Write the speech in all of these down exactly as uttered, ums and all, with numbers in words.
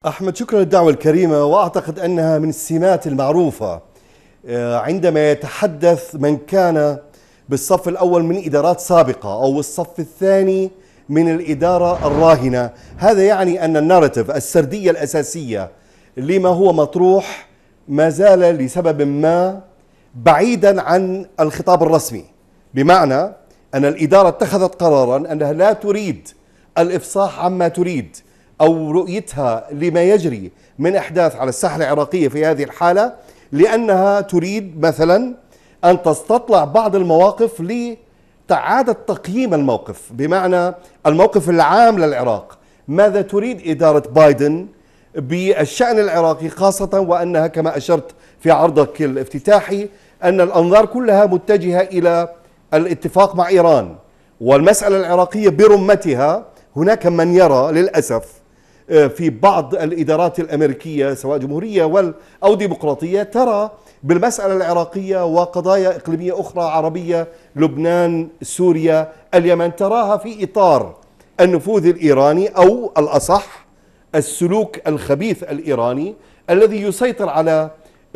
أحمد، شكرا للدعوة الكريمة، وأعتقد أنها من السمات المعروفة عندما يتحدث من كان بالصف الأول من إدارات سابقة أو الصف الثاني من الإدارة الراهنة. هذا يعني أن الناراتيف، السردية الأساسية لما هو مطروح، ما زال لسبب ما بعيدا عن الخطاب الرسمي، بمعنى أن الإدارة اتخذت قرارا أنها لا تريد الإفصاح عما تريد أو رؤيتها لما يجري من أحداث على الساحة العراقية في هذه الحالة، لأنها تريد مثلا أن تستطلع بعض المواقف لإعادة تقييم الموقف، بمعنى الموقف العام للعراق. ماذا تريد إدارة بايدن بالشأن العراقي خاصة، وأنها كما أشرت في عرضك الافتتاحي أن الأنظار كلها متجهة إلى الاتفاق مع إيران والمسألة العراقية برمتها. هناك من يرى للأسف في بعض الإدارات الأمريكية سواء جمهورية أو ديمقراطية ترى بالمسألة العراقية وقضايا إقليمية أخرى عربية، لبنان، سوريا، اليمن، تراها في إطار النفوذ الإيراني، أو الأصح السلوك الخبيث الإيراني الذي يسيطر على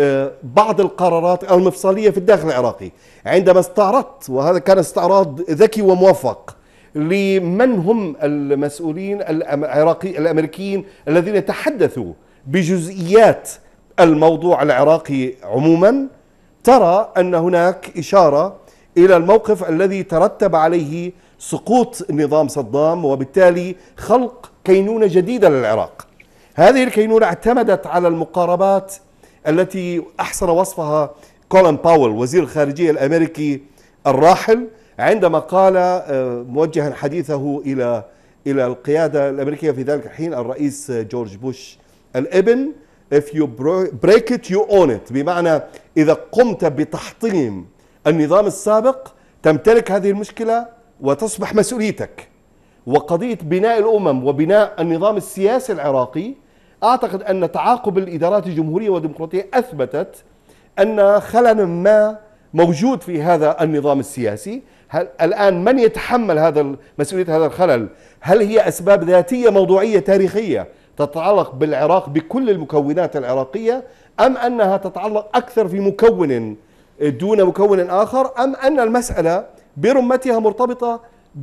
بعض القرارات المفصلية في الداخل العراقي. عندما استعرضت، وهذا كان استعراض ذكي وموفق لمن هم المسؤولين العراقي الأمريكيين الذين تحدثوا بجزئيات الموضوع العراقي عموما، ترى أن هناك إشارة إلى الموقف الذي ترتب عليه سقوط نظام صدام وبالتالي خلق كينونة جديدة للعراق. هذه الكينونة اعتمدت على المقاربات التي أحسن وصفها كولين باول وزير الخارجية الأمريكي الراحل، عندما قال موجها حديثه إلى إلى القيادة الأمريكية في ذلك الحين الرئيس جورج بوش الابن: if you break it you own it، بمعنى إذا قمت بتحطيم النظام السابق تمتلك هذه المشكلة وتصبح مسؤوليتك. وقضية بناء الأمم وبناء النظام السياسي العراقي، أعتقد أن تعاقب الإدارات الجمهورية والديمقراطية أثبتت أن خلل ما موجود في هذا النظام السياسي. هل الآن من يتحمل هذا مسؤولية هذا الخلل؟ هل هي أسباب ذاتية موضوعية تاريخية تتعلق بالعراق بكل المكونات العراقية، أم أنها تتعلق أكثر في مكون دون مكون آخر، أم أن المسألة برمتها مرتبطة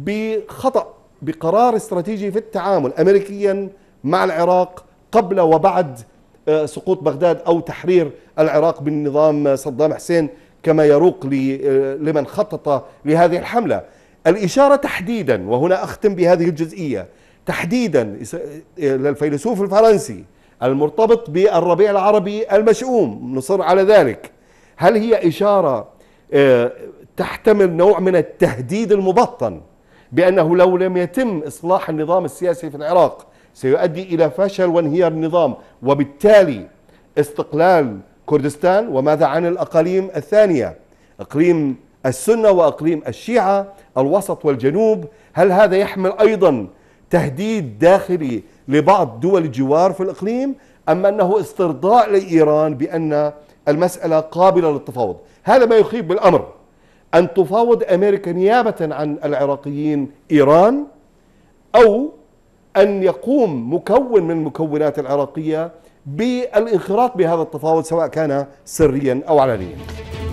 بخطأ بقرار استراتيجي في التعامل أمريكيا مع العراق قبل وبعد سقوط بغداد أو تحرير العراق بالنظام صدام حسين كما يروق لمن خطط لهذه الحملة؟ الإشارة تحديدا، وهنا أختم بهذه الجزئية تحديدا، للفيلسوف الفرنسي المرتبط بالربيع العربي المشؤوم، نصر على ذلك. هل هي إشارة تحتمل نوع من التهديد المبطن بأنه لو لم يتم إصلاح النظام السياسي في العراق سيؤدي إلى فشل وانهيار النظام وبالتالي استقلال كردستان؟ وماذا عن الأقاليم الثانية، إقليم السنة وإقليم الشيعة، الوسط والجنوب؟ هل هذا يحمل أيضا تهديد داخلي لبعض دول الجوار في الإقليم، أم أنه استرضاء لإيران بأن المسألة قابلة للتفاوض؟ هذا ما يخيب بالأمر، أن تفاوض أمريكا نيابة عن العراقيين إيران، أو أن يقوم مكون من المكونات العراقية بالانخراط بهذا التفاوض سواء كان سريا أو علنيا.